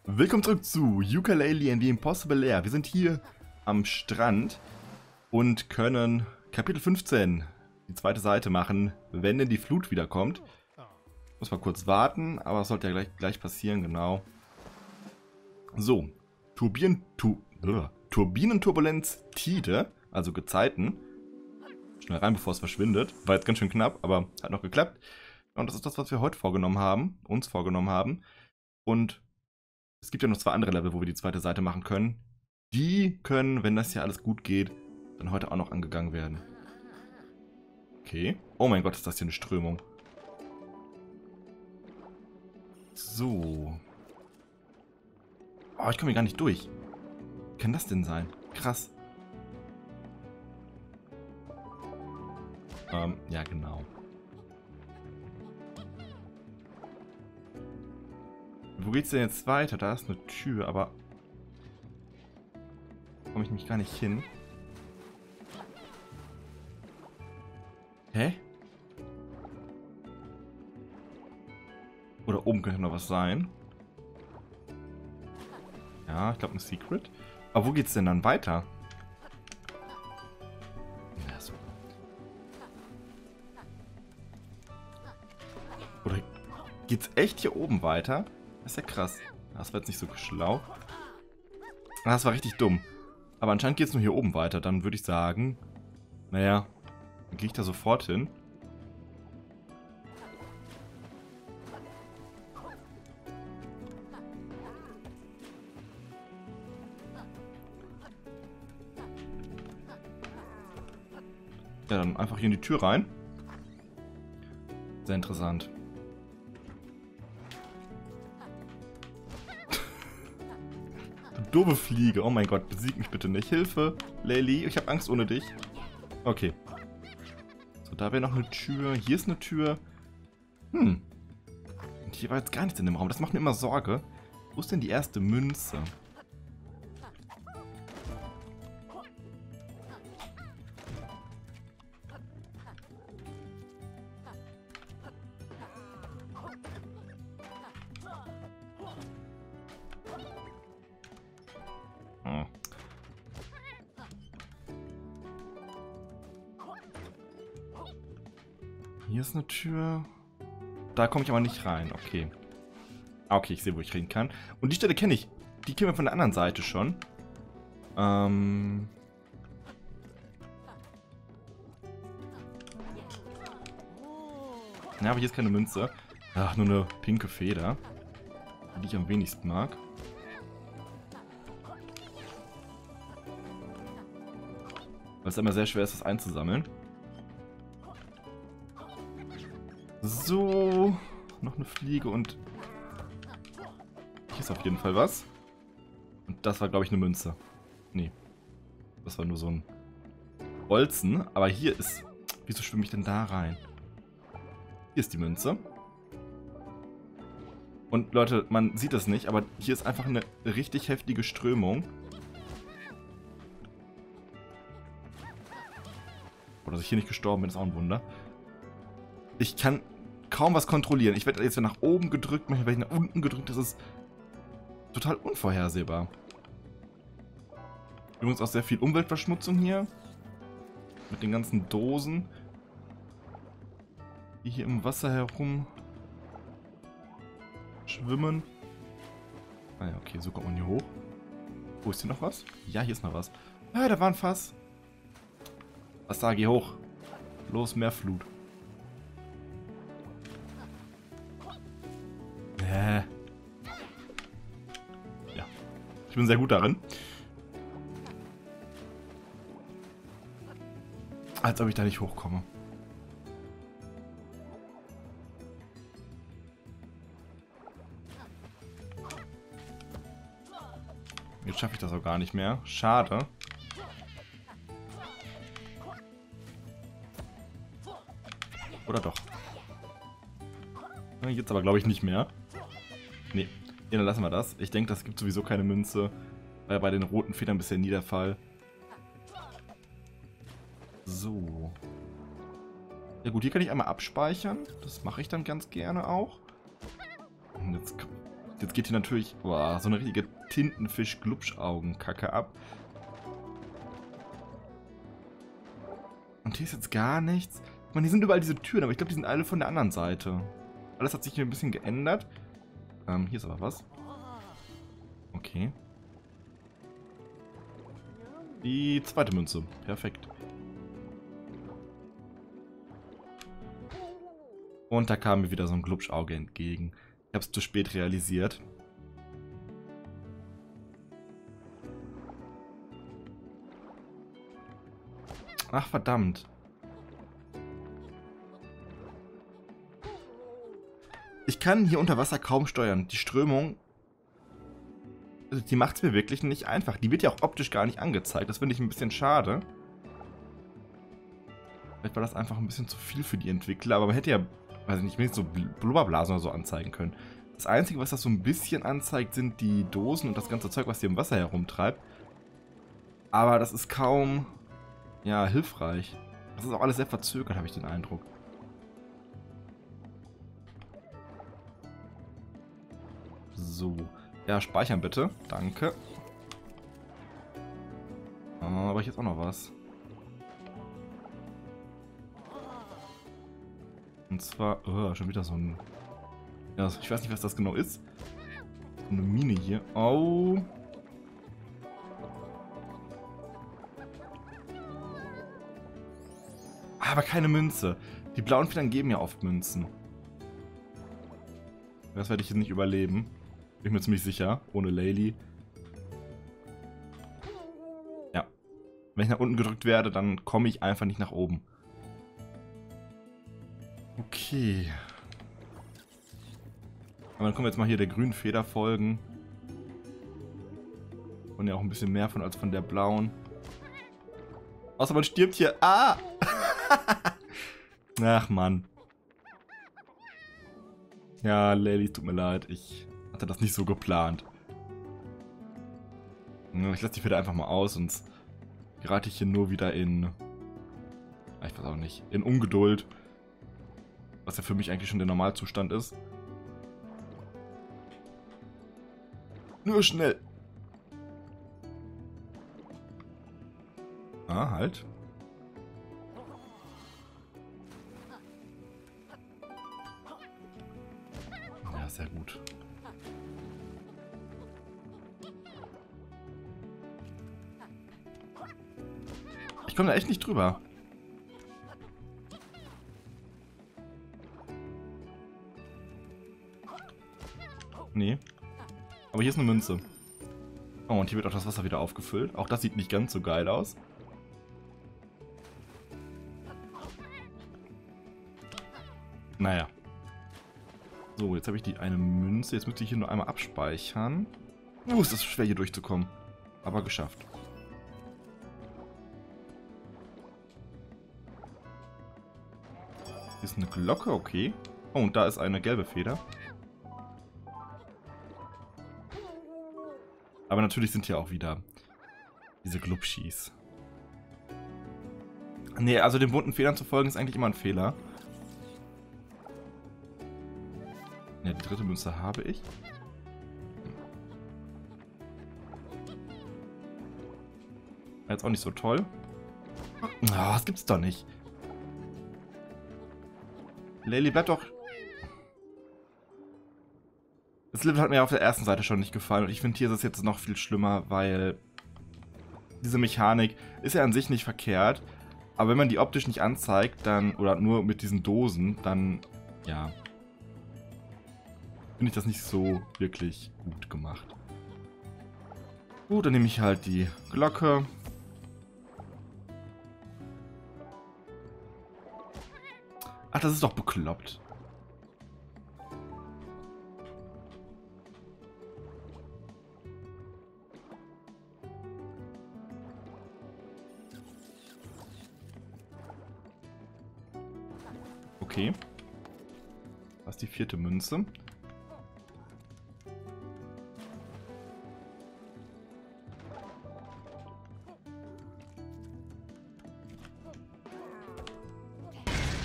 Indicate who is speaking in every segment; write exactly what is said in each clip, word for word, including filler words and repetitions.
Speaker 1: Willkommen zurück zu Yooka-Laylee and the Impossible Lair. Wir sind hier am Strand und können Kapitel fünfzehn, die zweite Seite machen, wenn denn die Flut wiederkommt. Muss mal kurz warten, aber es sollte ja gleich, gleich passieren, genau. So, Turbinen, tu, uh, Turbinenturbulenz Tide, also Gezeiten. Schnell rein, bevor es verschwindet. War jetzt ganz schön knapp, aber hat noch geklappt. Und das ist das, was wir heute vorgenommen haben, uns vorgenommen haben. Und es gibt ja noch zwei andere Level, wo wir die zweite Seite machen können. Die können, wenn das hier alles gut geht, dann heute auch noch angegangen werden. Okay. Oh mein Gott, ist das hier eine Strömung. So. Oh, ich komme hier gar nicht durch. Wie kann das denn sein? Krass. Ähm, ja genau. Wo geht's denn jetzt weiter? Da ist eine Tür, aber komme ich nämlich gar nicht hin. Hä? Oder oben könnte noch was sein. Ja, ich glaube ein Secret. Aber wo geht's denn dann weiter? Ja, so. Oder geht's echt hier oben weiter? Das ist ja krass. Das war jetzt nicht so schlau. Das war richtig dumm. Aber anscheinend geht es nur hier oben weiter. Dann würde ich sagen, naja, dann gehe ich da sofort hin. Ja, dann einfach hier in die Tür rein. Sehr interessant. Doofe Fliege. Oh mein Gott, besieg mich bitte nicht. Hilfe, Laylee, ich habe Angst ohne dich. Okay. So, da wäre noch eine Tür. Hier ist eine Tür. Hm. Und hier war jetzt gar nichts in dem Raum. Das macht mir immer Sorge. Wo ist denn die erste Münze? Hier ist eine Tür. Da komme ich aber nicht rein. Okay. Okay, ich sehe, wo ich reden kann. Und die Stelle kenne ich. Die kennen wir von der anderen Seite schon. Ähm... Ja, aber hier ist keine Münze. Ach, nur eine pinke Feder. Die ich am wenigsten mag. Weil es immer sehr schwer ist, das einzusammeln. So, noch eine Fliege und hier ist auf jeden Fall was. Und das war, glaube ich, eine Münze. Nee, das war nur so ein Bolzen. Aber hier ist... Wieso schwimme ich denn da rein? Hier ist die Münze. Und Leute, man sieht das nicht, aber hier ist einfach eine richtig heftige Strömung. Oder dass ich hier nicht gestorben bin, ist auch ein Wunder. Ich kann kaum was kontrollieren. Ich werde jetzt nach oben gedrückt, manchmal werde ich nach unten gedrückt. Das ist total unvorhersehbar. Übrigens auch sehr viel Umweltverschmutzung hier. Mit den ganzen Dosen, die hier im Wasser herum schwimmen. Ah ja, okay, so kommt man hier hoch. Wo ist hier noch was? Ja, hier ist noch was. Ah, da war ein Fass. Was da, geh hoch. Los, mehr Flut. Äh. Ja. Ich bin sehr gut darin. Als ob ich da nicht hochkomme. Jetzt schaffe ich das auch gar nicht mehr. Schade. Oder doch? Jetzt aber, glaube ich, nicht mehr. Nee, ja, dann lassen wir das. Ich denke, das gibt sowieso keine Münze. War bei den roten Federn bisher nie der Fall. So. Ja gut, hier kann ich einmal abspeichern. Das mache ich dann ganz gerne auch. Und jetzt Jetzt geht hier natürlich boah, so eine richtige Tintenfisch-Glubschaugen-Kacke ab. Und hier ist jetzt gar nichts. Ich meine, hier sind überall diese Türen, aber ich glaube, die sind alle von der anderen Seite. Alles hat sich hier ein bisschen geändert. Ähm, hier ist aber was. Okay. Die zweite Münze. Perfekt. Und da kam mir wieder so ein Glubschauge entgegen. Ich habe es zu spät realisiert. Ach, verdammt. Ich kann hier unter Wasser kaum steuern. Die Strömung, also die macht es mir wirklich nicht einfach. Die wird ja auch optisch gar nicht angezeigt. Das finde ich ein bisschen schade. Vielleicht war das einfach ein bisschen zu viel für die Entwickler. Aber man hätte ja, weiß ich nicht, wenigstens so Blubberblasen oder so anzeigen können. Das Einzige, was das so ein bisschen anzeigt, sind die Dosen und das ganze Zeug, was hier im Wasser herumtreibt. Aber das ist kaum, ja, hilfreich. Das ist auch alles sehr verzögert, habe ich den Eindruck. So. Ja, speichern bitte. Danke. Aber ich jetzt auch noch was. Und zwar, oh, schon wieder so ein... Ja, ich weiß nicht, was das genau ist. So eine Mine hier. Oh. Aber keine Münze. Die blauen Federn geben ja oft Münzen. Das werde ich jetzt nicht überleben. Bin ich mir ziemlich sicher. Ohne Laylee. Ja. Wenn ich nach unten gedrückt werde, dann komme ich einfach nicht nach oben. Okay. Aber dann können wir jetzt mal hier der grünen Feder folgen. Und ja auch ein bisschen mehr von als von der blauen. Außer man stirbt hier. Ah! Ach Mann. Ja, Laylee, tut mir leid. Ich hatte das nicht so geplant. Ich lasse die Feder einfach mal aus, sonst gerate ich hier nur wieder in... Ich weiß auch nicht. In Ungeduld. Was ja für mich eigentlich schon der Normalzustand ist. Nur schnell. Ah, halt. Ja, sehr gut. Ich komme da echt nicht drüber. Nee. Aber hier ist eine Münze. Oh, und hier wird auch das Wasser wieder aufgefüllt. Auch das sieht nicht ganz so geil aus. Naja. So, jetzt habe ich die eine Münze. Jetzt müsste ich hier nur einmal abspeichern. Uh, ist das schwer hier durchzukommen. Aber geschafft. Hier ist eine Glocke, okay. Oh, und da ist eine gelbe Feder. Aber natürlich sind hier auch wieder diese Glubschis. Nee, also den bunten Federn zu folgen ist eigentlich immer ein Fehler. Ja, die dritte Münze habe ich. Jetzt auch nicht so toll. Ah, das gibt's doch nicht. Laylee, bleib doch... Das Level hat mir auf der ersten Seite schon nicht gefallen und ich finde, hier ist es jetzt noch viel schlimmer, weil diese Mechanik ist ja an sich nicht verkehrt, aber wenn man die optisch nicht anzeigt, dann, oder nur mit diesen Dosen, dann, ja, finde ich das nicht so wirklich gut gemacht. Gut, dann nehme ich halt die Glocke. Ach, das ist doch bekloppt. Okay. Das ist die vierte Münze.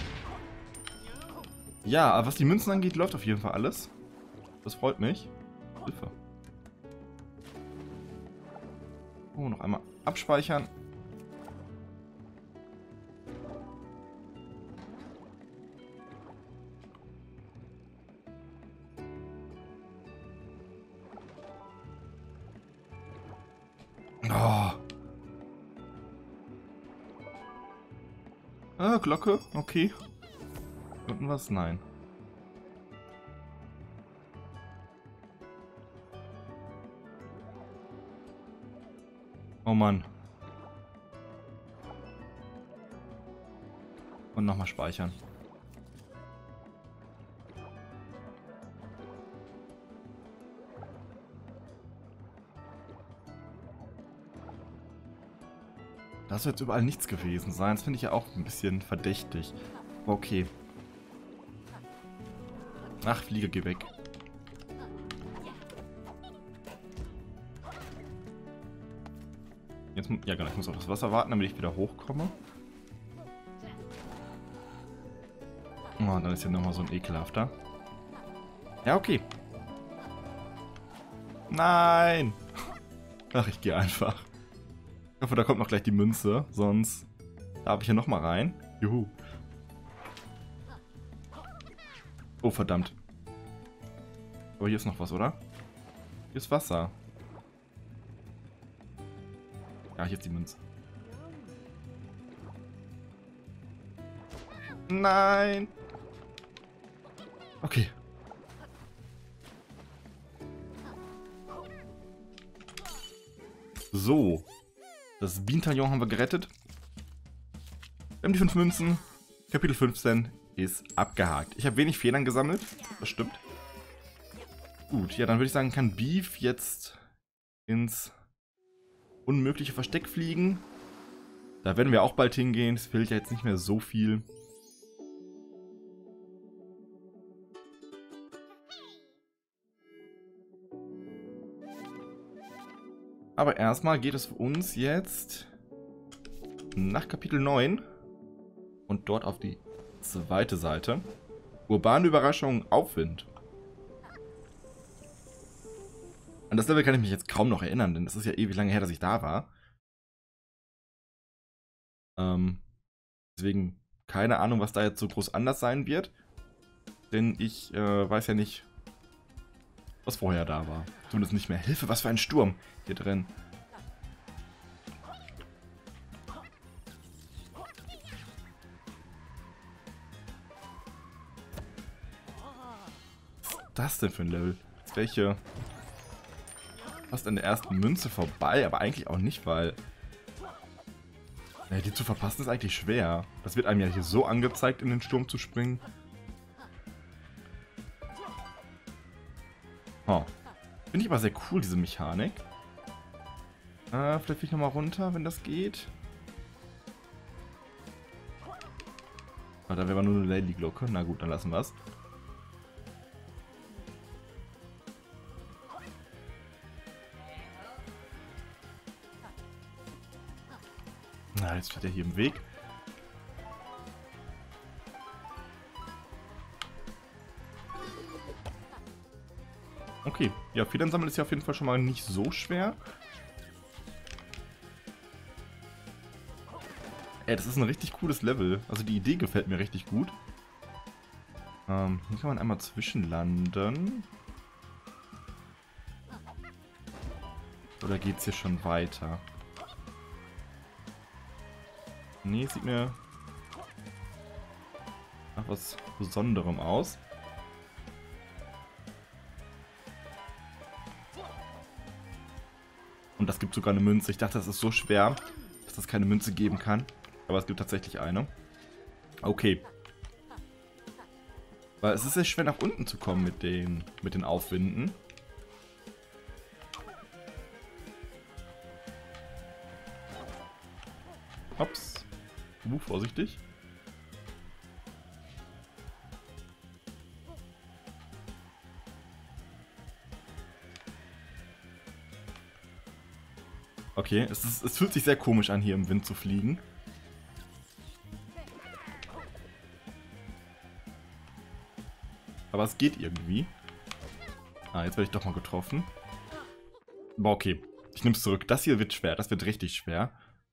Speaker 1: Ja, aber was die Münzen angeht, läuft auf jeden Fall alles. Das freut mich. Hilfe. Oh, noch einmal abspeichern. Oh. Ah, Glocke, okay. Unten was? Nein. Oh Mann. Und nochmal speichern. Das wird jetzt überall nichts gewesen sein. Das finde ich ja auch ein bisschen verdächtig. Okay. Ach, Fliege, geh weg. Jetzt, ja genau, ich muss auf das Wasser warten, damit ich wieder hochkomme. Oh, dann ist hier nochmal so ein ekelhafter. Ja, okay. Nein! Ach, ich gehe einfach. Ich hoffe, da kommt noch gleich die Münze, sonst darf ich hier nochmal rein. Juhu. Oh, verdammt. Aber hier ist noch was, oder? Hier ist Wasser. Ja, hier ist die Münze. Nein! Okay. So. Das Bientalion haben wir gerettet. Wir haben die fünf Münzen. Kapitel fünfzehn ist abgehakt. Ich habe wenig Federn gesammelt. Das stimmt. Gut, ja, dann würde ich sagen, kann Beef jetzt ins unmögliche Versteck fliegen. Da werden wir auch bald hingehen. Es fehlt ja jetzt nicht mehr so viel. Aber erstmal geht es für uns jetzt nach Kapitel neun und dort auf die zweite Seite. Urbane Überraschung, Aufwind. An das Level kann ich mich jetzt kaum noch erinnern, denn es ist ja ewig lange her, dass ich da war. Ähm, deswegen keine Ahnung, was da jetzt so groß anders sein wird. Denn ich äh, weiß ja nicht, was vorher da war. Zumindest nicht mehr. Hilfe, was für ein Sturm hier drin. Was ist das denn für ein Level? Jetzt wäre ich hier fast an der ersten Münze vorbei, aber eigentlich auch nicht, weil ja, die zu verpassen ist eigentlich schwer. Das wird einem ja hier so angezeigt, in den Sturm zu springen. Oh. Finde ich aber sehr cool, diese Mechanik. Äh, vielleicht fliege ich nochmal runter, wenn das geht. Ah, da wäre aber nur eine Lady-Glocke. Na gut, dann lassen wir es. Na, jetzt steht er hier im Weg. Okay, ja, Federn sammeln ist ja auf jeden Fall schon mal nicht so schwer. Ey, das ist ein richtig cooles Level. Also die Idee gefällt mir richtig gut. Ähm, hier kann man einmal zwischenlanden. Oder geht's hier schon weiter? Nee, sieht mir nach was Besonderem aus. Und das gibt sogar eine Münze. Ich dachte, das ist so schwer, dass es keine Münze geben kann. Aber es gibt tatsächlich eine. Okay. Weil es ist sehr schwer nach unten zu kommen mit den, mit den Aufwinden. Ups. Uh, vorsichtig. Okay, es, ist, es fühlt sich sehr komisch an, hier im Wind zu fliegen. Aber es geht irgendwie. Ah, jetzt werde ich doch mal getroffen. Boah, okay. Ich nehme es zurück. Das hier wird schwer. Das wird richtig schwer.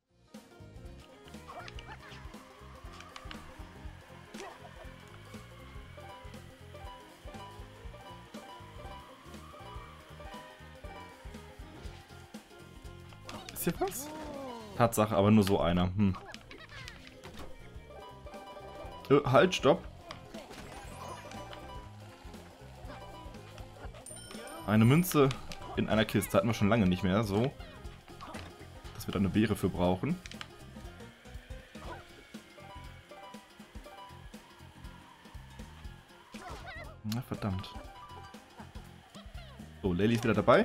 Speaker 1: Ist hier was? Tatsache, aber nur so einer. Hm. Äh, halt, stopp. Eine Münze in einer Kiste. Hatten wir schon lange nicht mehr. So. Dass wir da eine Beere für brauchen. Na, verdammt. So, Laylee ist wieder dabei.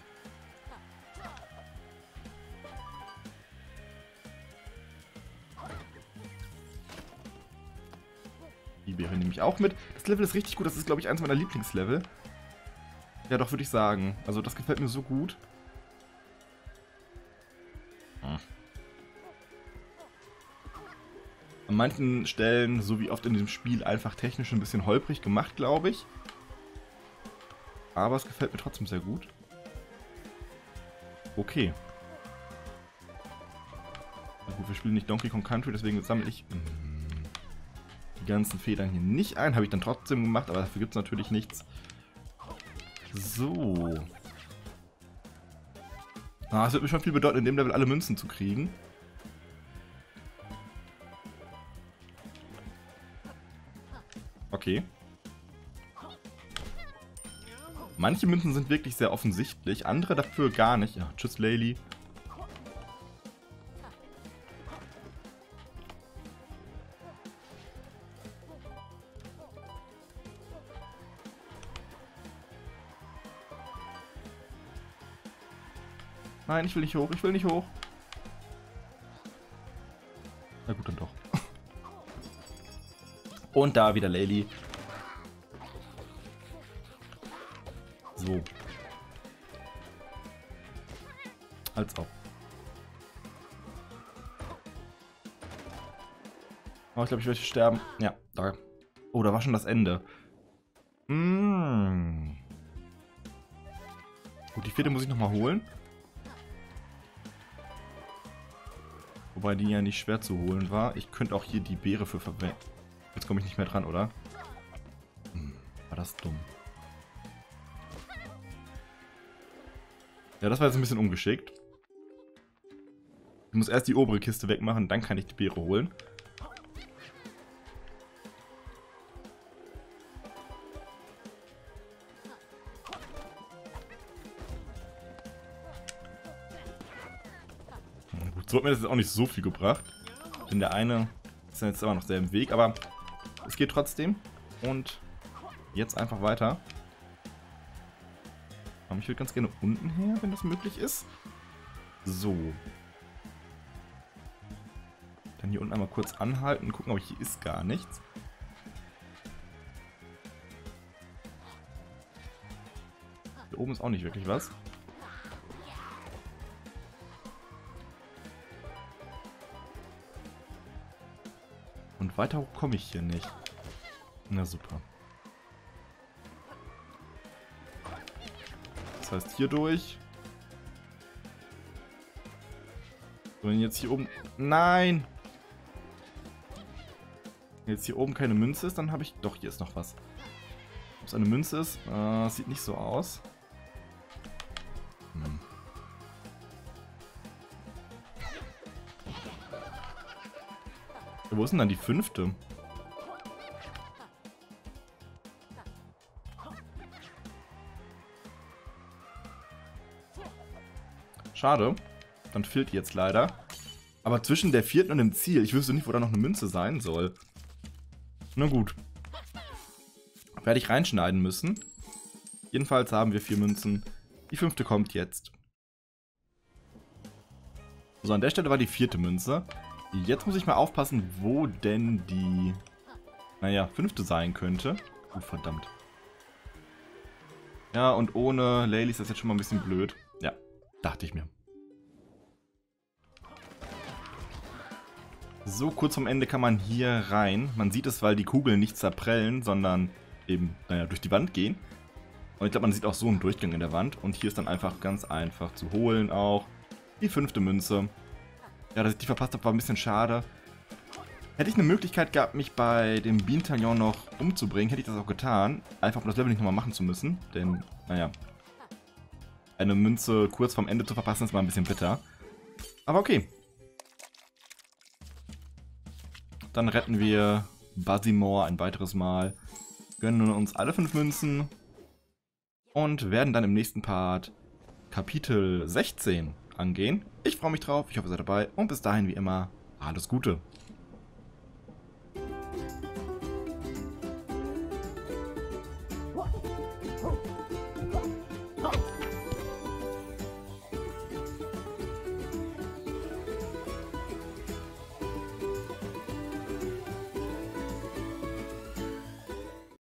Speaker 1: Die Beere nehme ich auch mit. Das Level ist richtig gut. Das ist, glaube ich, eins meiner Lieblingslevel. Ja, doch, würde ich sagen. Also, das gefällt mir so gut. Hm. An manchen Stellen, so wie oft in dem Spiel, einfach technisch ein bisschen holprig gemacht, glaube ich. Aber es gefällt mir trotzdem sehr gut. Okay. Na gut, wir spielen nicht Donkey Kong Country, deswegen sammle ich die ganzen Federn hier nicht ein. Habe ich dann trotzdem gemacht, aber dafür gibt es natürlich nichts. So. Ah, es wird mir schon viel bedeuten, in dem Level alle Münzen zu kriegen. Okay. Manche Münzen sind wirklich sehr offensichtlich, andere dafür gar nicht. Ja, tschüss, Laylee. Nein, ich will nicht hoch, ich will nicht hoch. Na gut, dann doch. Und da wieder Laylee. So. Als ob. Oh, ich glaube, ich werde sterben. Ja, da. Oh, da war schon das Ende. Mmh. Gut, die vierte muss ich nochmal holen. Wobei die ja nicht schwer zu holen war. Ich könnte auch hier die Beere für verwenden. Jetzt komme ich nicht mehr dran, oder? Hm, war das dumm. Ja, das war jetzt ein bisschen ungeschickt. Ich muss erst die obere Kiste wegmachen, dann kann ich die Beere holen. Na gut, so hat mir das jetzt auch nicht so viel gebracht. Denn der eine ist jetzt immer noch sehr im Weg, aber es geht trotzdem. Und jetzt einfach weiter. Ich würde ganz gerne unten her, wenn das möglich ist. So. Dann hier unten einmal kurz anhalten und gucken, aber hier ist gar nichts. Hier oben ist auch nicht wirklich was. Und weiter hoch komme ich hier nicht. Na super. Das heißt hier durch. So, wenn jetzt hier oben... Nein! Wenn jetzt hier oben keine Münze ist, dann habe ich... Doch, hier ist noch was. Ob es eine Münze ist? Äh, sieht nicht so aus. Hm. Wo ist denn dann die fünfte? Schade. Dann fehlt die jetzt leider. Aber zwischen der vierten und dem Ziel, ich wüsste nicht, wo da noch eine Münze sein soll. Na gut. Werde ich reinschneiden müssen. Jedenfalls haben wir vier Münzen. Die fünfte kommt jetzt. So, an der Stelle war die vierte Münze. Jetzt muss ich mal aufpassen, wo denn die, naja, fünfte sein könnte. Oh, verdammt. Ja, und ohne Laylee ist das jetzt schon mal ein bisschen blöd. Ja, dachte ich mir. So, kurz vorm Ende kann man hier rein. Man sieht es, weil die Kugeln nicht zerprellen, sondern eben, naja, durch die Wand gehen. Und ich glaube, man sieht auch so einen Durchgang in der Wand. Und hier ist dann einfach ganz einfach zu holen auch. Die fünfte Münze. Ja, dass ich die verpasst habe, war ein bisschen schade. Hätte ich eine Möglichkeit gehabt, mich bei dem Bientalion noch umzubringen, hätte ich das auch getan. Einfach um das Level nicht nochmal machen zu müssen. Denn, naja, eine Münze kurz vorm Ende zu verpassen, ist mal ein bisschen bitter. Aber okay. Dann retten wir Basimore ein weiteres Mal. Gönnen uns alle fünf Münzen. Und werden dann im nächsten Part Kapitel sechzehn angehen. Ich freue mich drauf, ich hoffe, ihr seid dabei. Und bis dahin wie immer, alles Gute.